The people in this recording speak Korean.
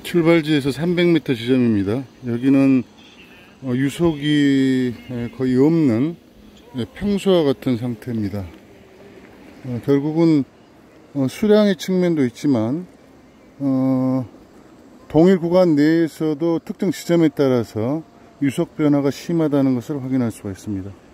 출발지에서 300m 지점입니다. 여기는 유속이 거의 없는 평소와 같은 상태입니다. 결국은 수량의 측면도 있지만 동일 구간 내에서도 특정 지점에 따라서 유속 변화가 심하다는 것을 확인할 수가 있습니다.